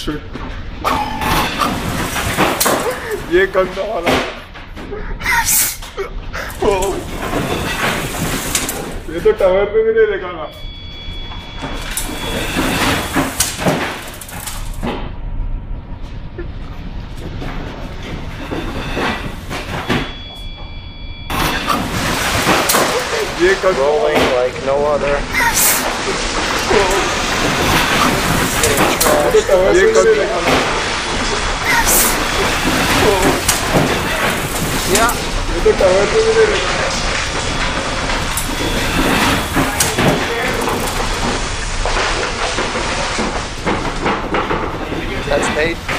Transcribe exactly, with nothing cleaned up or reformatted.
ये गंदा वाला ये तो टावर पे भी नहीं देखा ना। ये rolling like no other. ये Yeah. ये तो टावर पे भी नहीं देखा। That's paid.